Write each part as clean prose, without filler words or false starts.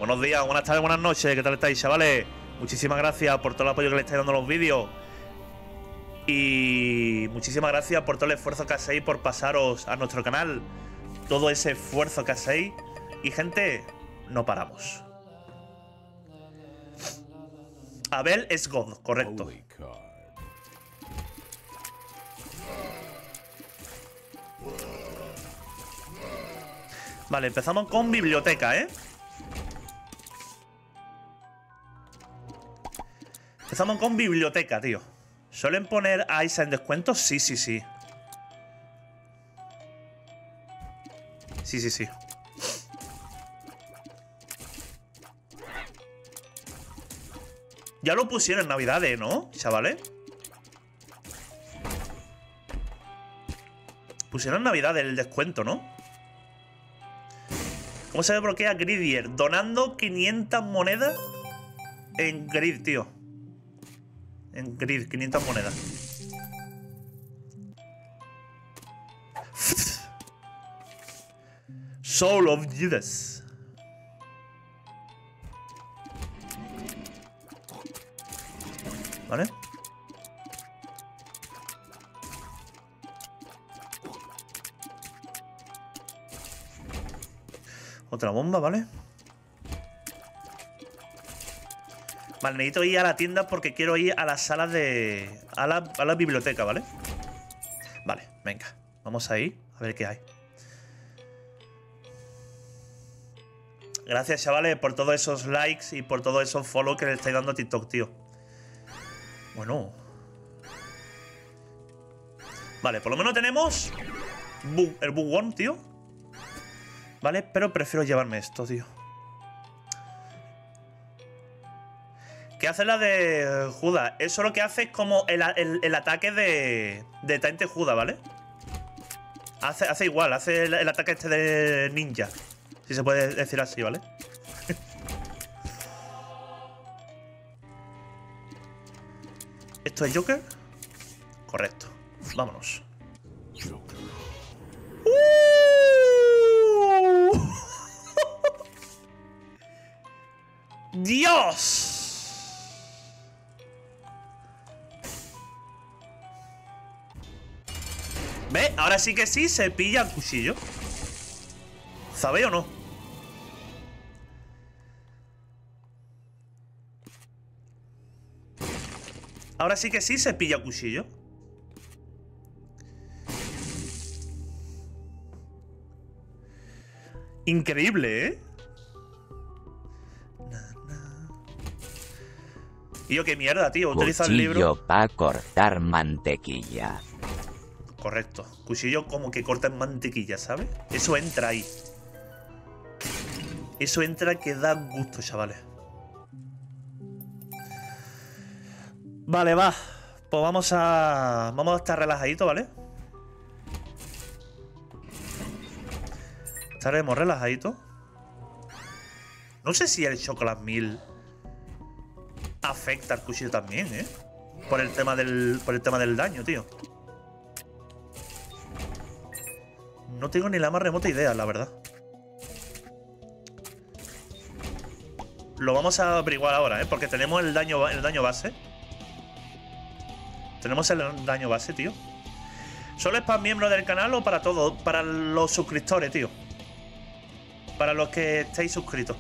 Buenos días, buenas tardes, buenas noches. ¿Qué tal estáis, chavales? Muchísimas gracias por todo el apoyo que le estáis dando a los vídeos. Y muchísimas gracias por todo el esfuerzo que hacéis por pasaros a nuestro canal. Todo ese esfuerzo que hacéis. Y gente, no paramos. Abel es God, correcto. Vale, empezamos con biblioteca, ¿eh? Empezamos con biblioteca, tío. ¿Suelen poner a Isa en descuento? Sí, sí, sí. Sí, sí, sí. Ya lo pusieron en Navidades, ¿no, chavales? Pusieron en Navidades el descuento, ¿no? ¿Cómo se desbloquea Gridier? Donando 500 monedas en Grid, tío. En Grid, 500 monedas. Soul of Judas. ¿Vale? Otra bomba, ¿vale? Vale, necesito ir a la tienda porque quiero ir a las salas de... A la biblioteca, ¿vale? Vale, venga. Vamos a ir a ver qué hay. Gracias, chavales, por todos esos likes y por todos esos follow que le estáis dando a TikTok, tío. Bueno. Vale, por lo menos tenemos el Bug One, tío. Vale, pero prefiero llevarme esto, tío. ¿Qué hace la de Judas? Eso lo que hace es como el ataque de Tainte Judas, ¿vale? Hace igual, hace el ataque este de ninja. Si se puede decir así, ¿vale? ¿Esto es Joker? Correcto. Vámonos. ¡Dios! ¿Ve? Ahora sí que sí se pilla el cuchillo. ¿Sabéis o no? Ahora sí que sí se pilla cuchillo. Increíble, ¿eh? Y yo, qué mierda, tío. Utiliza el libro. Cuchillo para cortar mantequilla. Correcto. Cuchillo como que corta en mantequilla, ¿sabes? Eso entra ahí. Eso entra que da gusto, chavales. Vale, va. Pues vamos a estar relajaditos, ¿vale? Estaremos relajaditos. No sé si el Chocolate Mil afecta al cuchillo también, ¿eh? Por el tema del daño, tío. No tengo ni la más remota idea, la verdad. Lo vamos a averiguar ahora, ¿eh? Porque tenemos el daño base. Tenemos el daño base, tío. ¿Solo es para miembros del canal o para todos? Para los suscriptores, tío. Para los que estéis suscritos.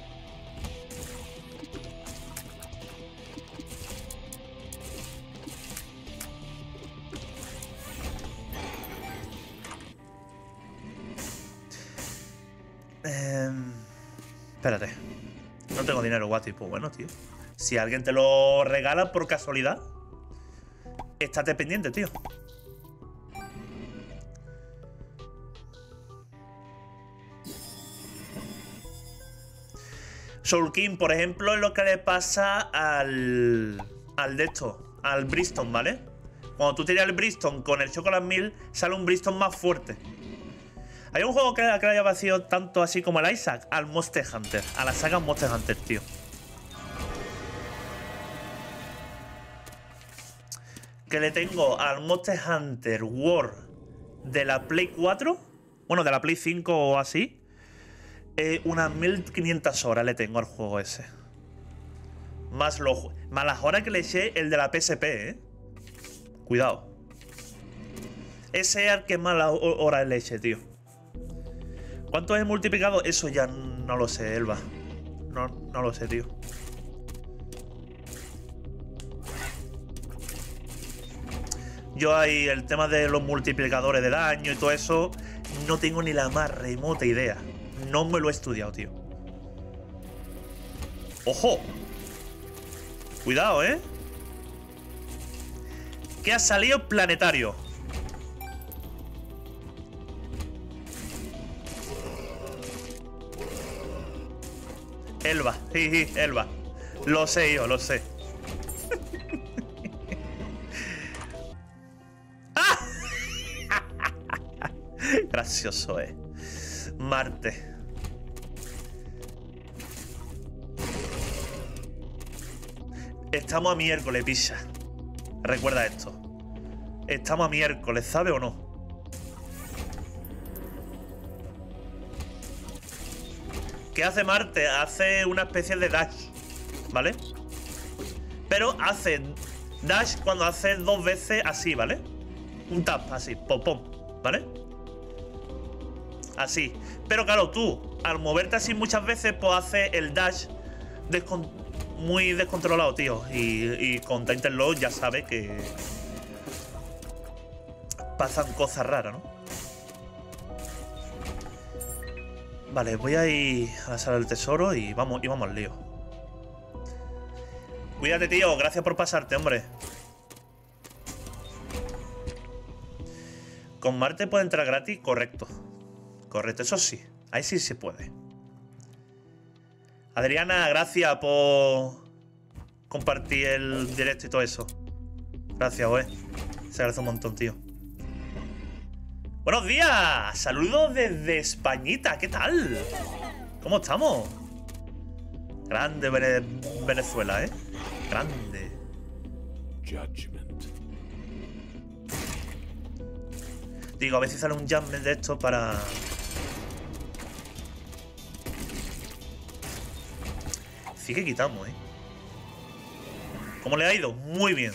Espérate. No tengo dinero, Guati. Pues bueno, tío. Si alguien te lo regala por casualidad, estate pendiente, tío. Soul King, por ejemplo, es lo que le pasa al de esto, al Brimstone, ¿vale? Cuando tú tiras el Brimstone con el Chocolate Mil, sale un Brimstone más fuerte. Hay un juego que le haya vacío tanto así como el Isaac, al Monster Hunter, a la saga Monster Hunter, tío. Que le tengo al Monster Hunter World de la Play 4, bueno, de la Play 5 o así, Unas 1500 horas le tengo al juego ese. Más las horas que le eché el de la PSP, ¿eh? Cuidado. Ese es el que más horas le eché, tío. ¿Cuánto es multiplicado? Eso ya no lo sé, Elba. No lo sé, tío. Yo ahí, el tema de los multiplicadores de daño y todo eso, no tengo ni la más remota idea. No me lo he estudiado, tío. ¡Ojo! Cuidado, ¿eh? Que ha salido planetario. Elba, Elba. Lo sé yo, lo sé. Gracioso, Marte. Estamos a miércoles, picha. Recuerda esto. Estamos a miércoles, ¿sabe o no? ¿Qué hace Marte? Hace una especie de dash, ¿vale? Pero hace dash cuando hace 2 veces así, ¿vale? Un tap, así, pom, pom, ¿vale? Así. Pero claro, tú, al moverte así muchas veces, pues hace el dash muy descontrolado, tío. Y con Tainted ya sabes que pasan cosas raras, ¿no? Vale, voy a ir a la sala del tesoro y vamos al lío. Cuídate, tío. Gracias por pasarte, hombre. ¿Con Marte puede entrar gratis? Correcto. Correcto, eso sí. Ahí sí se puede. Adriana, gracias por compartir el directo y todo eso. Gracias, se agradece un montón, tío. ¡Buenos días! Saludos desde Españita. ¿Qué tal? ¿Cómo estamos? Grande Venezuela, Grande. Digo, a ver si sale un judgment de esto para... Sí que quitamos, ¿Cómo le ha ido? Muy bien.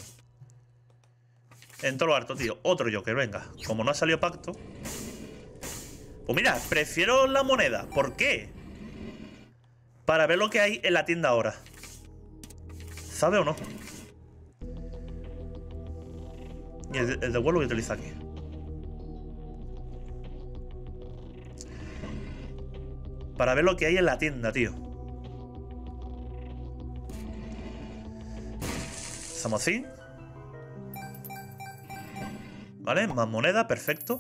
En todo lo harto, tío. Otro Joker, venga. Como no ha salido pacto. Pues mira, prefiero la moneda. ¿Por qué? Para ver lo que hay en la tienda ahora. ¿Sabe o no? Y el de vuelo que utiliza aquí. Para ver lo que hay en la tienda, tío. Zamocín. Vale, más moneda, perfecto.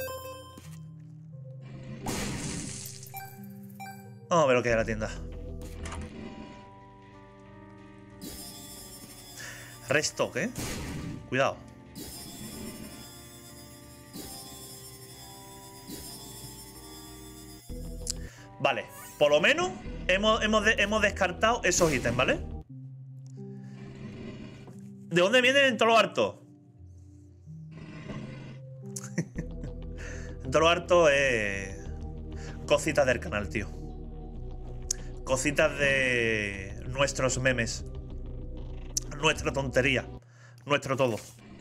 Vamos a ver lo que hay en la tienda. Restock, Cuidado. Vale, por lo menos hemos descartado esos ítems, ¿vale? ¿De dónde vienen en todo lo harto? En todo lo harto es... cositas del canal, tío. Cositas de nuestros memes. Nuestra tontería. Nuestro todo.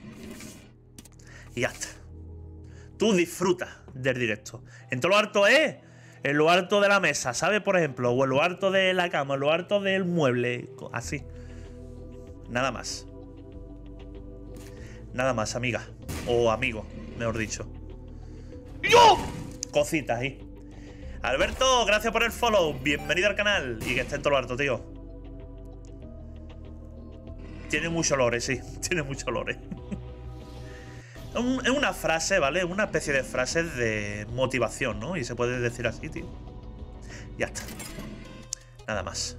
Y ya está. Tú disfruta del directo. En todo lo harto es... en lo alto de la mesa, ¿sabes? Por ejemplo. O en lo alto de la cama. En lo alto del mueble. Así. Nada más. Nada más, amiga. O amigo, mejor dicho. ¡Yo! Cositas ahí. Alberto, gracias por el follow. Bienvenido al canal. Y que esté en todo lo alto, tío. Tiene mucho lore, sí. Tiene mucho lore. Es una frase, ¿vale? Una especie de frase de motivación, ¿no? Y se puede decir así, tío. Ya está. Nada más.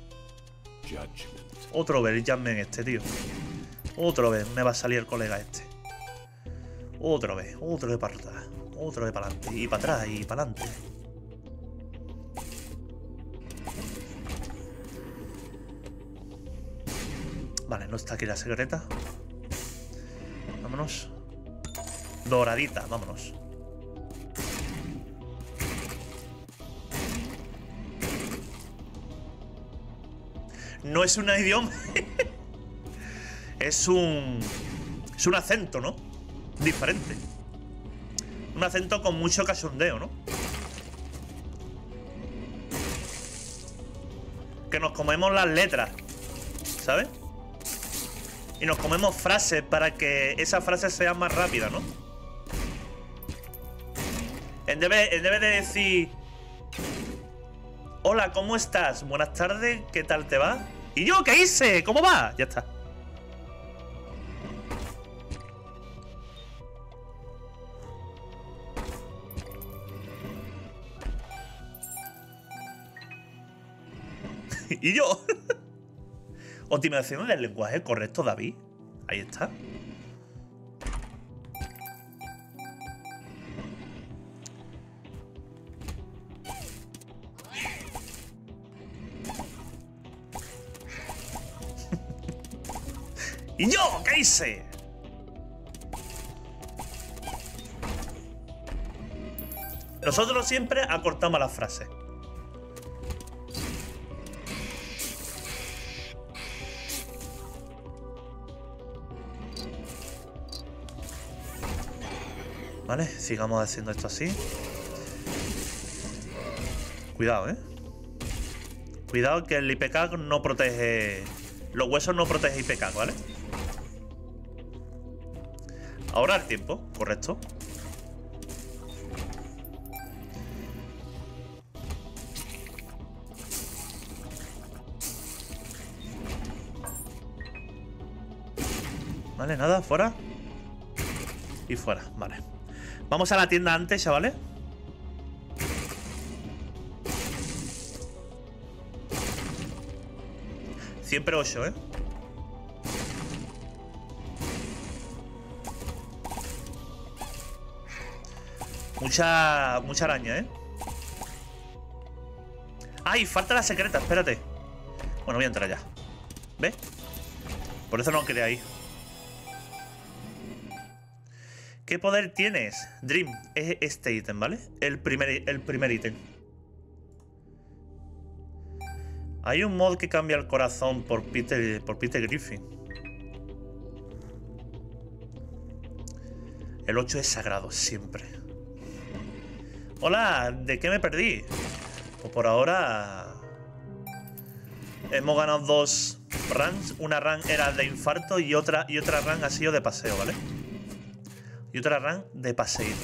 Otro Beljamin este, tío. Otra vez me va a salir el colega este. Otra vez para atrás. Otra vez para adelante. Y para atrás y para adelante. Vale, no está aquí la secreta. Vámonos. Doradita, vámonos. No es un idioma. Es un acento, ¿no? Diferente. Un acento con mucho cachondeo, ¿no? Que nos comemos las letras, ¿sabes? Y nos comemos frases para que esa frase sea más rápida, ¿no? En vez de decir... Hola, ¿cómo estás? Buenas tardes, ¿qué tal te va? ¿Y yo qué hice? ¿Cómo va? Ya está. ¿Y yo? Optimización del lenguaje correcto, David. Ahí está. ¿Y yo qué hice? Nosotros siempre acortamos las frases. Vale, sigamos haciendo esto así. Cuidado, ¿eh? Cuidado que el IPK no protege... Los huesos no protegen IPK, ¿vale? Ahora el tiempo, correcto. Vale, nada, fuera. Y fuera, vale. Vamos a la tienda antes, chavales. Siempre 8, ¿eh? Mucha araña, ¿eh? ¡Ay! Falta la secreta, espérate. Bueno, voy a entrar ya. ¿Ves? Por eso no quedé ahí. ¿Qué poder tienes? Dream, es este ítem, ¿vale? El primer ítem. Hay un mod que cambia el corazón por Peter Griffin. El 8 es sagrado, siempre. Hola, ¿de qué me perdí? Pues por ahora... Hemos ganado 2 runs. Una run era de infarto y otra run ha sido de paseo, ¿vale? Y otra run de paseíto.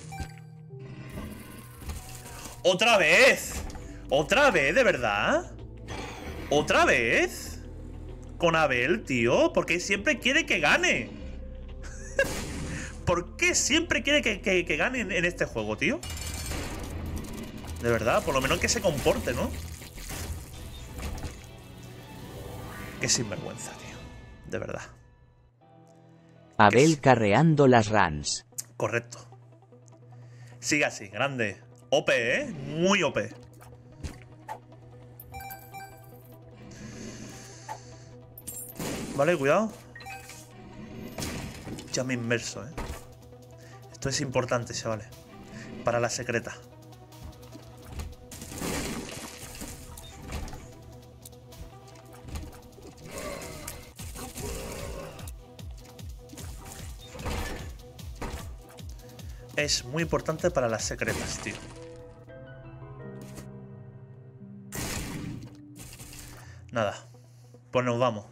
¡Otra vez! ¿Otra vez, de verdad? ¿Otra vez? Con Abel, tío. ¿Por qué siempre quiere que gane? ¿Por qué siempre quiere que gane en este juego, tío? De verdad, por lo menos que se comporte, ¿no? Qué sinvergüenza, tío. De verdad. Abel carreando las runs. Correcto. Sigue así, grande. OP, ¿eh? Muy OP. Vale, cuidado. Ya me inmerso, ¿eh? Esto es importante, chavales. Para la secreta. Es muy importante para las secretas, tío. Nada. Pues nos vamos.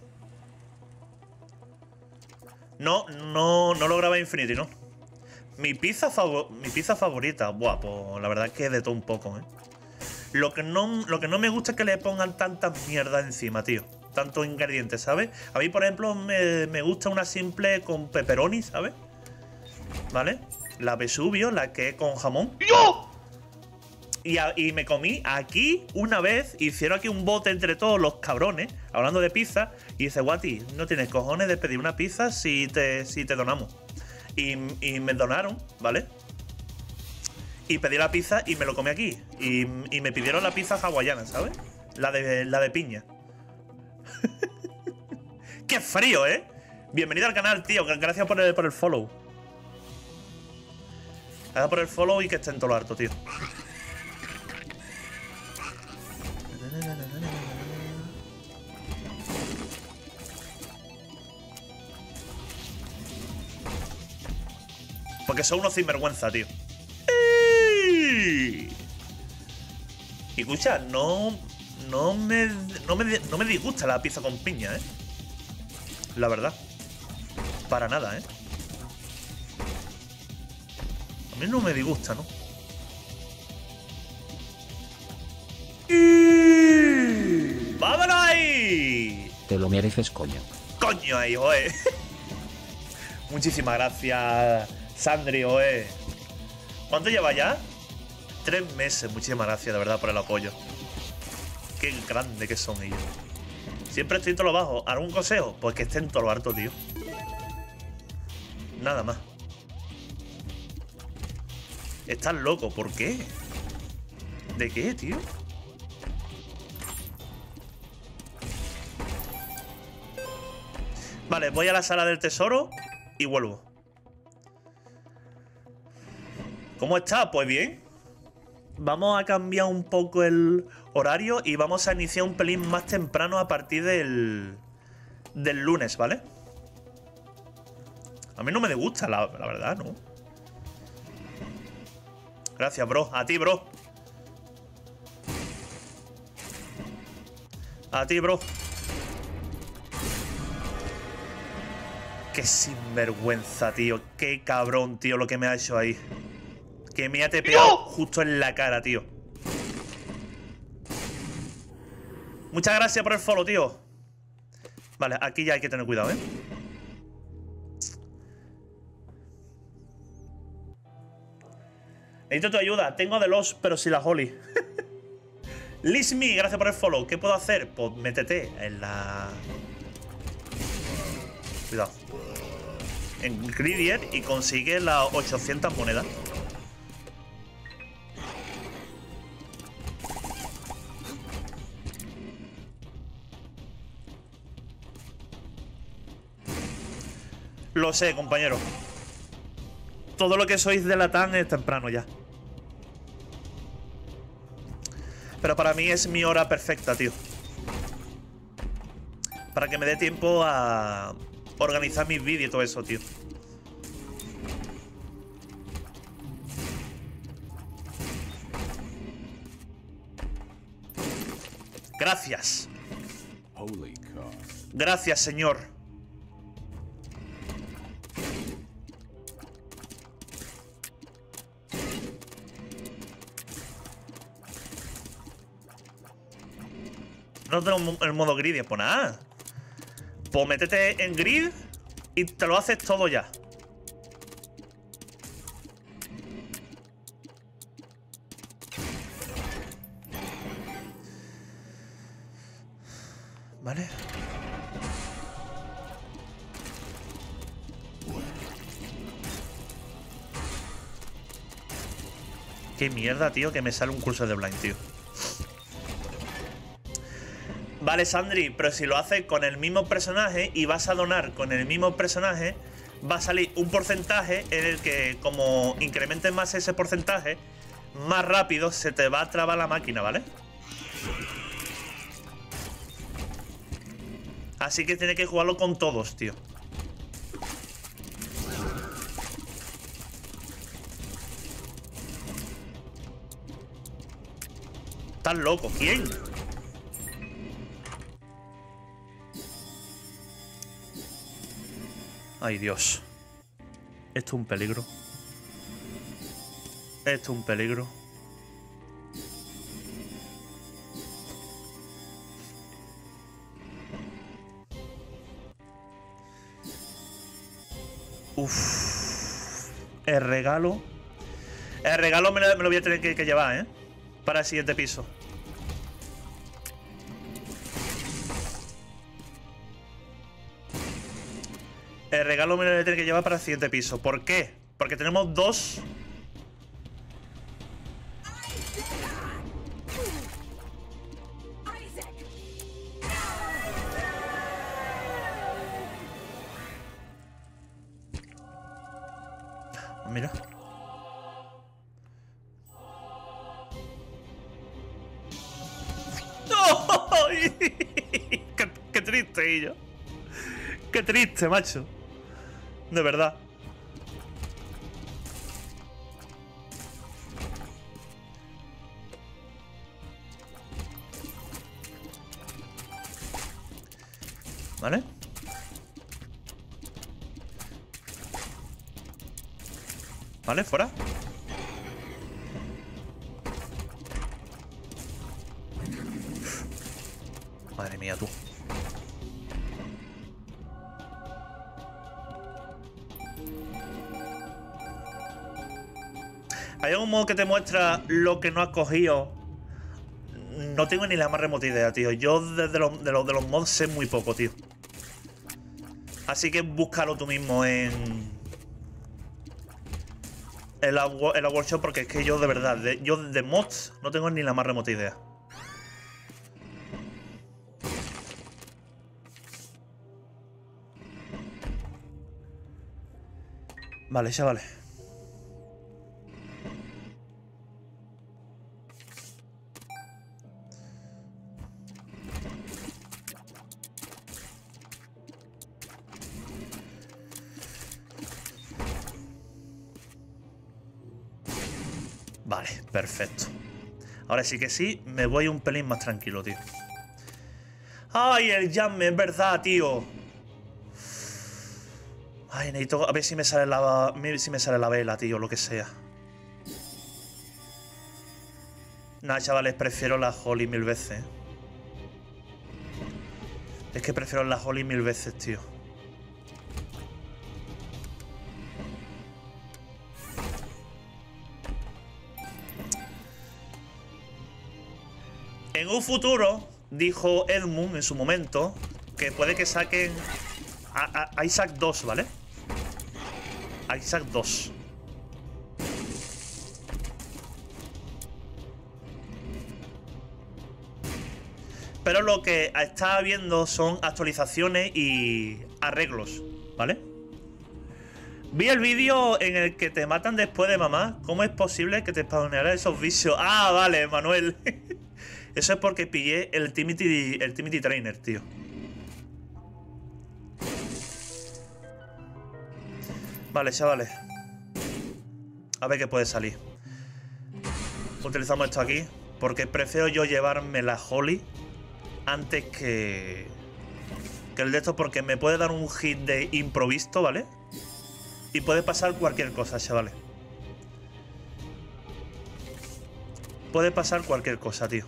No lograba Infinity, ¿no? Mi pizza favorita. Buah, pues la verdad es que de todo un poco, ¿eh? Lo que no me gusta es que le pongan tanta mierda encima, tío. Tantos ingredientes, ¿sabes? A mí, por ejemplo, me gusta una simple con pepperoni, ¿sabes? ¿Vale? La Vesubio, la que es con jamón. ¡Yo! Y me comí aquí una vez. Hicieron aquí un bote entre todos los cabrones, hablando de pizza. Y dice, Guati, no tienes cojones de pedir una pizza si te donamos. Y me donaron, ¿vale? Y pedí la pizza y me lo comí aquí. Y me pidieron la pizza hawaiana, ¿sabes? La de piña. ¡Qué frío, eh! Bienvenido al canal, tío. Gracias por el follow. Gracias por el follow y que esté en todo lo harto, tío. Porque son unos sinvergüenza, tío. ¡Ey! Y escucha, no me disgusta la pizza con piña, ¿eh? La verdad. Para nada, ¿eh? A mí no me disgusta, ¿no? ¡Vámonos ahí! Te lo mereces, coño. ¡Coño ahí, oe! Muchísimas gracias, Sandri, oe. ¿Cuánto lleva ya? 3 meses. Muchísimas gracias, de verdad, por el apoyo. Qué grande que son ellos. Siempre estoy en todo lo bajo. ¿Algún consejo? Pues que estén en todo lo alto, tío. Nada más. Estás loco, ¿por qué? ¿De qué, tío? Vale, voy a la sala del tesoro y vuelvo. ¿Cómo está? Pues bien. Vamos a cambiar un poco el horario y vamos a iniciar un pelín más temprano a partir del lunes, ¿vale? A mí no me disgusta, la verdad, ¿no? Gracias, bro. A ti, bro. A ti, bro. Qué sinvergüenza, tío. Qué cabrón, tío, lo que me ha hecho ahí. Que me ha tepeado justo en la cara, tío. Muchas gracias por el follow, tío. Vale, aquí ya hay que tener cuidado, ¿eh? Necesito tu ayuda. Tengo de los, pero sin la Holly. Lismi, gracias por el follow. ¿Qué puedo hacer? Pues métete en la... Cuidado. En Gridier y consigue las 800 monedas. Lo sé, compañero. Todo lo que sois de Latam es temprano ya. Pero para mí es mi hora perfecta, tío. Para que me dé tiempo a organizar mis vídeos y todo eso, tío. Gracias. Gracias, señor. No tengo el modo grid, pues nada. Pues métete en grid y te lo haces todo ya. Vale. Qué mierda, tío, que me sale un curso de blind, tío. Vale, Sandri, pero si lo haces con el mismo personaje y vas a donar con el mismo personaje, va a salir un porcentaje en el que, como incrementes más ese porcentaje, más rápido se te va a trabar la máquina, ¿vale? Así que tienes que jugarlo con todos, tío. ¿Estás loco? ¿Quién? Ay, Dios. Esto es un peligro. Esto es un peligro. Uff. El regalo. El regalo me lo voy a tener que llevar, ¿eh? Para el siguiente piso. El regalo me lo voy a tener que llevar para el siguiente piso. ¿Por qué? Porque tenemos dos. Mira. ¡Oh! ¡Qué triste, ello! ¡Qué triste, macho! De verdad. ¿Vale? Vale, fuera. Madre mía, tú. ¿Hay algún modo que te muestra lo que no has cogido? No tengo ni la más remota idea, tío. Yo desde los mods sé muy poco, tío. Así que búscalo tú mismo en la workshop, porque es que yo de verdad, yo de mods no tengo ni la más remota idea. Vale, chavales. Vale, perfecto. Ahora sí que sí, me voy un pelín más tranquilo, tío. ¡Ay, el llame! Es verdad, tío. Ay, necesito a ver si me sale la vela, tío, lo que sea. Nah, chavales, prefiero la Holly 1000 veces. Es que prefiero la Holly 1000 veces, tío. En un futuro, dijo Edmund en su momento, que puede que saquen a Isaac 2, ¿vale? A Isaac 2. Pero lo que está viendo son actualizaciones y arreglos, ¿vale? Vi el vídeo en el que te matan después de mamá. ¿Cómo es posible que te spawneara esos vicios? Ah, vale, Manuel. Eso es porque pillé el Timothy Trainer, tío. Vale, chavales. A ver qué puede salir. Utilizamos esto aquí, porque prefiero yo llevarme la Holly antes que el de esto, porque me puede dar un hit de improviso, ¿vale? Y puede pasar cualquier cosa, chavales. Puede pasar cualquier cosa, tío.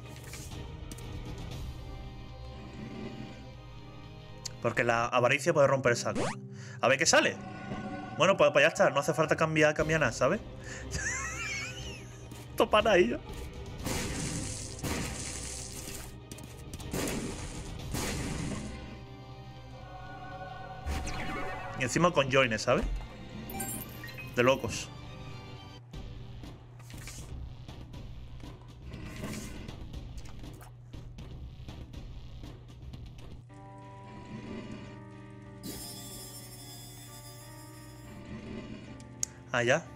Porque la avaricia puede romper el saco. A ver qué sale. Bueno, pues ya está. No hace falta cambiar nada, ¿sabes? Topan ahí, ¿no? Y encima con joines, ¿sabes? De locos. Allá.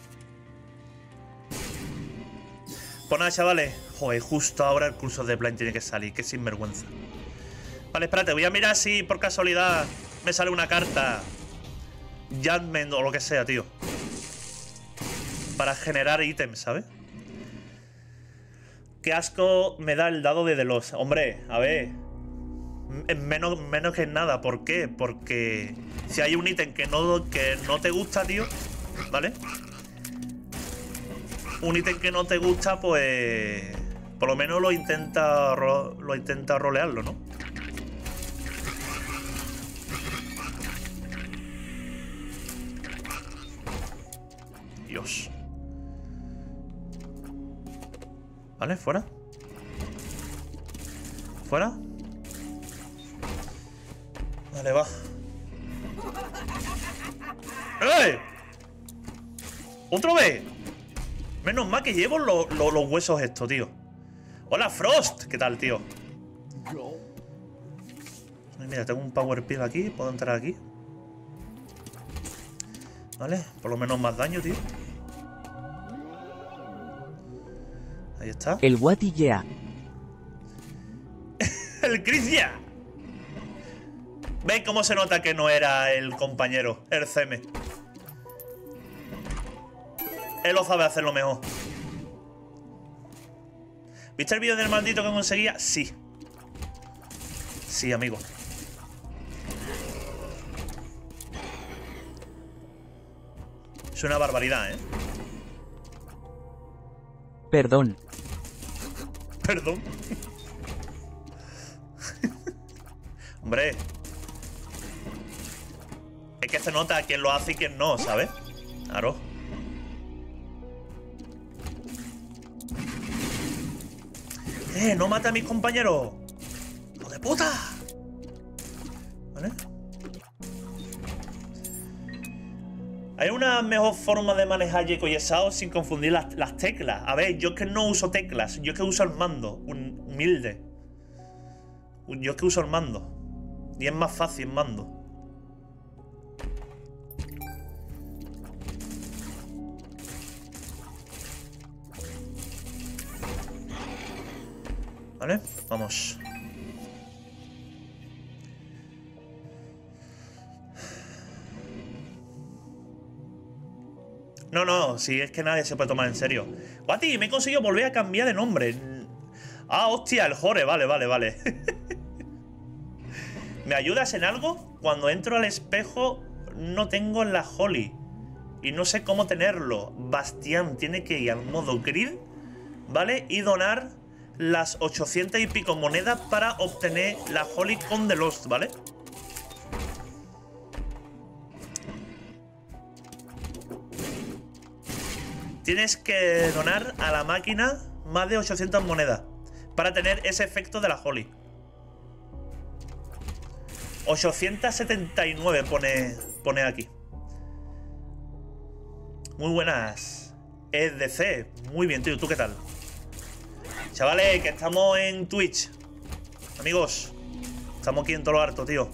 Pues nada, chavales. Joder, justo ahora el curso de Blind tiene que salir. Qué sinvergüenza. Vale, espérate. Voy a mirar si por casualidad me sale una carta Judgment o lo que sea, tío. Para generar ítems, ¿sabes? Qué asco me da el dado de Delos. Hombre, a ver. Menos que nada. ¿Por qué? Porque si hay un ítem que no te gusta, tío, ¿vale? Un ítem que no te gusta, pues por lo menos lo intenta rolearlo, ¿no? Dios. Vale, fuera. Fuera. Vale, va. ¡Eh! ¡Otra vez! Menos mal que llevo los huesos estos, tío. ¡Hola, Frost! ¿Qué tal, tío? Mira, tengo un power pill aquí. Puedo entrar aquí. Vale, por lo menos más daño, tío. Ahí está. El Watillea. ¡El Chris ya! ¿Veis cómo se nota que no era el compañero, el CM? Él lo sabe hacerlo mejor. ¿Viste el vídeo del maldito que conseguía? Sí. Sí, amigo. Es una barbaridad, ¿eh? Perdón. Perdón. Hombre. Es que se nota quién lo hace y quién no, ¿sabes? Claro. No mata a mis compañeros. ¡Hijo de puta! ¿Vale? Hay una mejor forma de manejar Gecko y Sao sin confundir las teclas. A ver, yo es que no uso teclas. Yo es que uso el mando. Humilde. Yo es que uso el mando. Y es más fácil el mando. ¿Vale? Vamos. No, no, si es que nadie se puede tomar en serio. Guati, me he conseguido volver a cambiar de nombre. Ah, hostia, el Jore, vale, vale, vale. ¿Me ayudas en algo? Cuando entro al espejo no tengo la Holly. Y no sé cómo tenerlo. Bastián tiene que ir al modo grid, ¿vale? Y donar las 800 y pico monedas para obtener la Holly con The Lost, ¿vale? Tienes que donar a la máquina más de 800 monedas para tener ese efecto de la Holly. 879 pone aquí. Muy buenas. EDC. Muy bien, tío. ¿Tú qué tal? Chavales, que estamos en Twitch. Amigos, estamos aquí en todo lo harto, tío.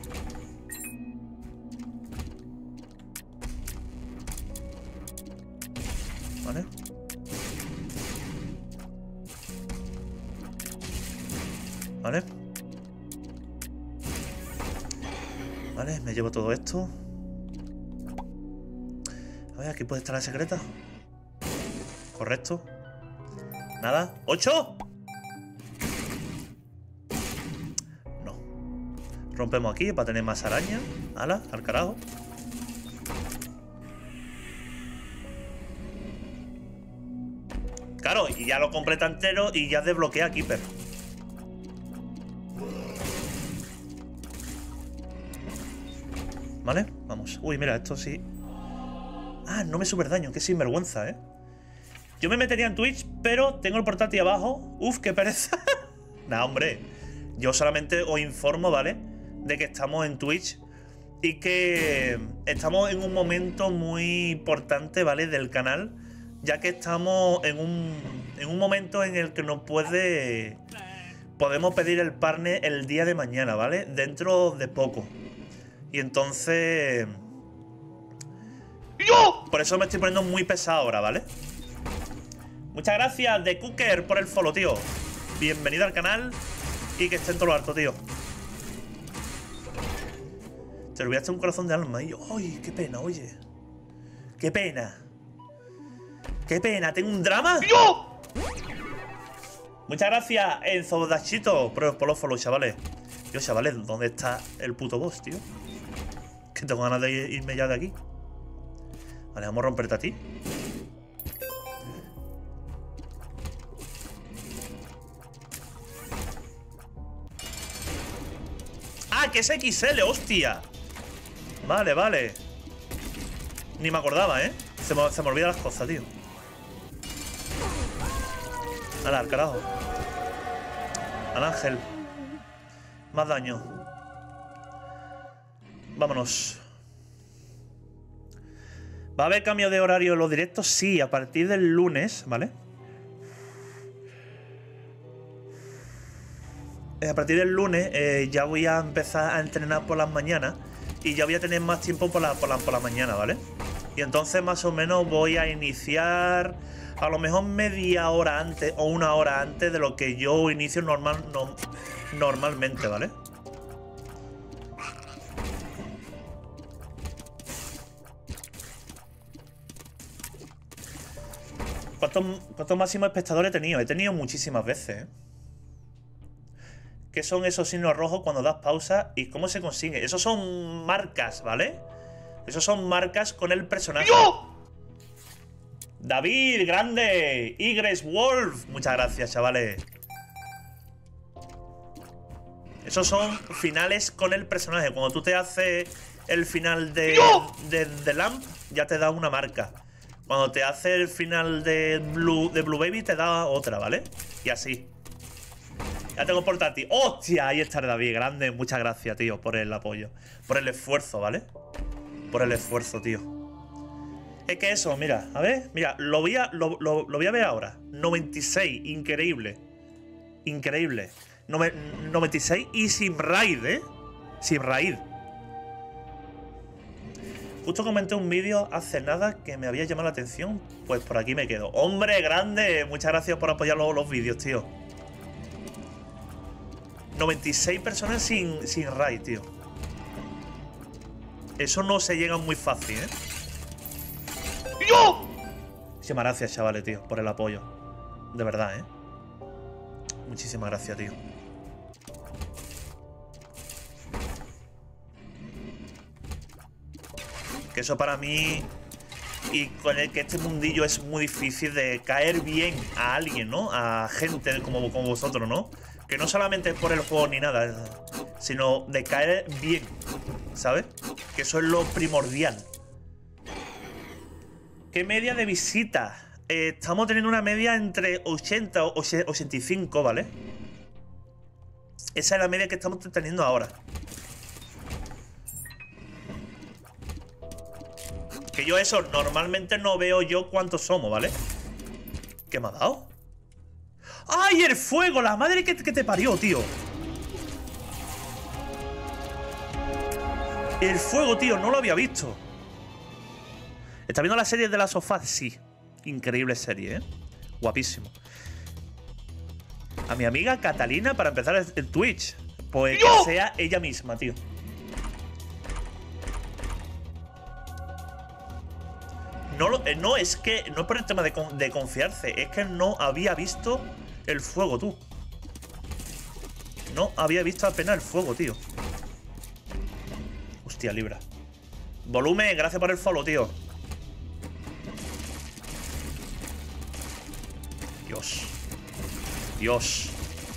Vale. Vale. Vale, me llevo todo esto. A ver, aquí puede estar la secreta. Correcto. Nada. ¡8! No. Rompemos aquí para tener más araña. Ala, al carajo. Claro, y ya lo completa entero y ya desbloquea a Keeper. ¿Vale? Vamos. Uy, mira, esto sí. Ah, no me super daño. Qué sinvergüenza, ¿eh? Yo me metería en Twitch, pero tengo el portátil abajo. Uf, qué pereza. Nah, hombre. Yo solamente os informo, ¿vale? De que estamos en Twitch y que estamos en un momento muy importante, ¿vale? Del canal, ya que estamos en un momento en el que nos podemos pedir el partner el día de mañana, ¿vale? Dentro de poco. Y entonces... ¡Yo! Por eso me estoy poniendo muy pesado ahora, ¿vale? Muchas gracias, The Cooker, por el follow, tío. Bienvenido al canal y que esté en todo lo alto, tío. Te olvidaste un corazón de alma. Y yo, ¡ay, qué pena, oye! ¡Qué pena! ¡Qué pena! ¿Tengo un drama? ¡Yo! Muchas gracias, Enzo Dachito, por los follow, chavales. Yo, chavales, ¿dónde está el puto boss, tío? Que tengo ganas de irme ya de aquí. Vale, vamos a romperte a ti. ¡Ah, que es XL, hostia! Vale, vale. Ni me acordaba, ¿eh? Se me olvidan las cosas, tío. Ala, al carajo. Al ángel. Más daño. Vámonos. ¿Va a haber cambio de horario en los directos? Sí, a partir del lunes, ¿vale? A partir del lunes ya voy a empezar a entrenar por las mañanas y ya voy a tener más tiempo por la mañana, ¿vale? Y entonces más o menos voy a iniciar a lo mejor media hora antes o una hora antes de lo que yo inicio normalmente, ¿vale? ¿Cuántos máximos espectadores he tenido? He tenido muchísimas veces, ¿eh? ¿Qué son esos signos rojos cuando das pausa y cómo se consigue? Esos son marcas, ¿vale? Esos son marcas con el personaje. ¡Yo! David, grande. Igres Wolf. Muchas gracias, chavales. Esos son finales con el personaje. Cuando tú te haces el final de Lamp, ya te da una marca. Cuando te haces el final de Blue Baby, te da otra, ¿vale? Y así. Ya tengo portátil. ¡Hostia! Ahí está David, grande. Muchas gracias, tío, por el apoyo. Por el esfuerzo, ¿vale? Por el esfuerzo, tío. Es que eso, mira, a ver. Mira, lo voy a ver ahora. 96, increíble. Increíble. 96 y sin raid, ¿eh? Sin raid. Justo comenté un vídeo hace nada que me había llamado la atención. Pues por aquí me quedo. ¡Hombre, grande! Muchas gracias por apoyar los vídeos, tío. 96 personas sin raid, tío. Eso no se llega muy fácil, ¿eh? ¡Yo! Muchísimas gracias, chavales, tío, por el apoyo. De verdad, ¿eh? Muchísimas gracias, tío. Que eso para mí... Y con el que este mundillo es muy difícil de caer bien a alguien, ¿no? A gente como vosotros, ¿no? Que no solamente es por el juego ni nada, sino de caer bien, ¿sabes? Que eso es lo primordial. ¿Qué media de visitas? Estamos teniendo una media entre 80 o 85, ¿vale? Esa es la media que estamos teniendo ahora. Que yo eso, normalmente no veo yo cuántos somos, ¿vale? ¿Qué me ha dado? ¡Ay, el fuego! ¡La madre que te parió, tío! El fuego, tío, no lo había visto. ¿Estás viendo la serie de las sofás? Sí. Increíble serie, ¿eh? Guapísimo. A mi amiga Catalina, para empezar el Twitch. Pues que sea ella misma, tío. No, es que... No es por el tema de confiarse. Es que no había visto el fuego, tú. No había visto apenas el fuego, tío. Hostia, Libra. Volumen, gracias por el follow, tío. Dios. Dios.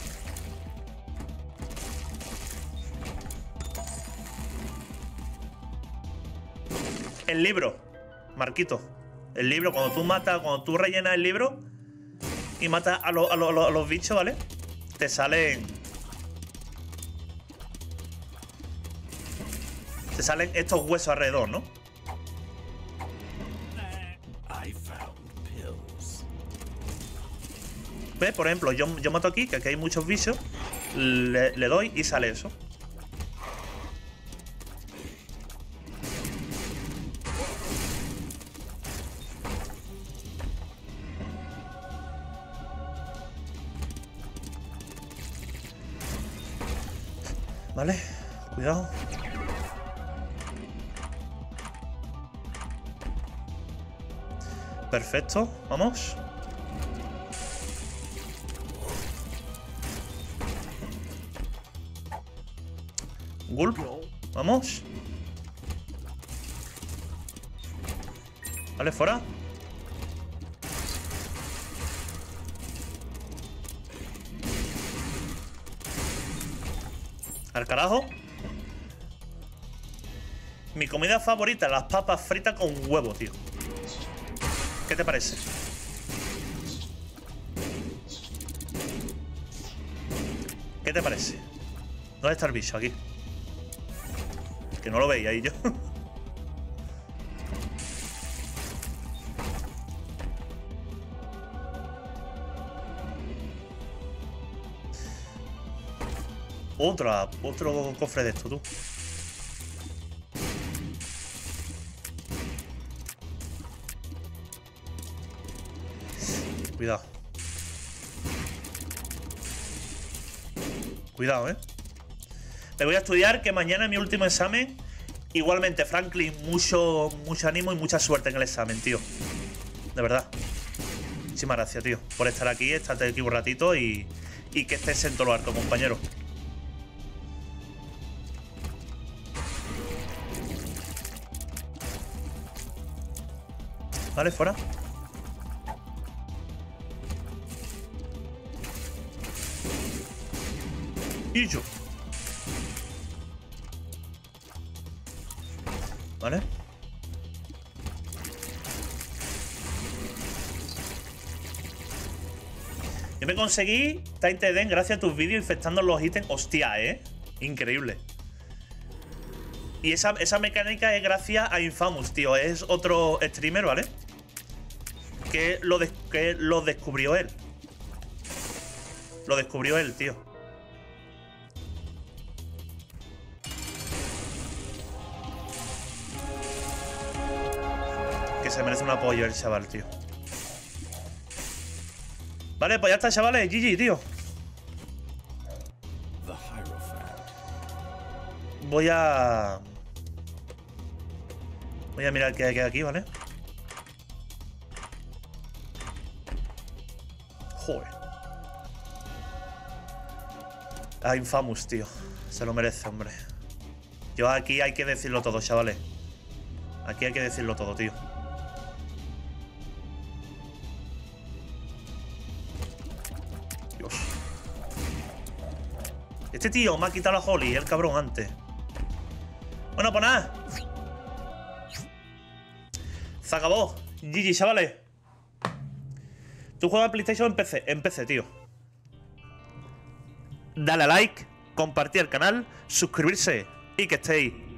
El libro, Marquito. El libro, cuando tú rellenas el libro y matas a los bichos, ¿vale? Te salen estos huesos alrededor, ¿no? ¿Ves? Por ejemplo, yo mato aquí, que aquí hay muchos bichos. Le doy y sale eso. Vale, cuidado. Perfecto, vamos. Gulp, vamos. Vale, fuera. Al carajo. Mi comida favorita, las papas fritas con huevo, tío. ¿Qué te parece? ¿Qué te parece? ¿Dónde está el bicho? Aquí. Que no lo veía ahí yo. Otro cofre de esto, tú. Cuidado. Cuidado, Me voy a estudiar, que mañana es mi último examen. Igualmente, Franklin, mucho ánimo y mucha suerte en el examen, tío. De verdad. Muchísimas gracias, tío, por estar aquí, estate aquí un ratito y que estés en todo lo alto, compañero. Vale, fuera. Y yo. ¿Vale? Yo me conseguí Titan Eden gracias a tus vídeos infectando los ítems. Hostia, increíble. Y esa mecánica es gracias a Infamous, tío. Es otro streamer, ¿vale? Que lo descubrió él. Lo descubrió él, tío. Que se merece un apoyo el chaval, tío. Vale, pues ya está, chavales. GG, tío. Voy a mirar qué hay aquí, ¿vale? Joder. Ah, Infamous, tío. Se lo merece, hombre. Yo aquí hay que decirlo todo, chavales. Aquí hay que decirlo todo, tío. Dios. Este tío me ha quitado la Holly, el cabrón, antes. Bueno, pues nada. Se acabó. GG, chavales. ¿Tú juegas a PlayStation o en PC? En PC, tío. Dale a like, compartir el canal, suscribirse y que estéis